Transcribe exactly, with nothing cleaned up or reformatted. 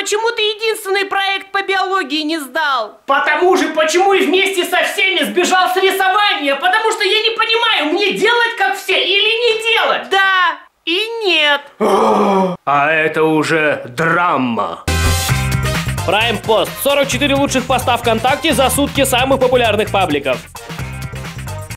почему ты единственный проект по биологии не сдал? Потому же, почему и вместе со всеми сбежал с рисования? Потому что я не понимаю, мне делать как все или не делать? Да и нет. А это уже драма. Prime Post. сорок четыре лучших поста ВКонтакте за сутки самых популярных пабликов.